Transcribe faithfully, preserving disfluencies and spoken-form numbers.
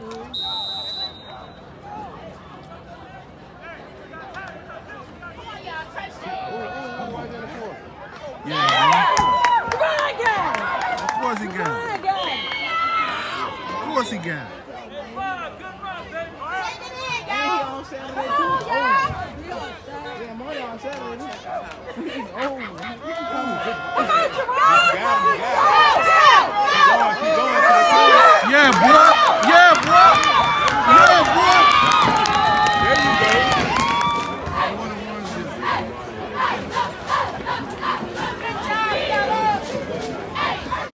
Yeah. Of course he got it. Of course he got it. He's old. Keep going, keep going.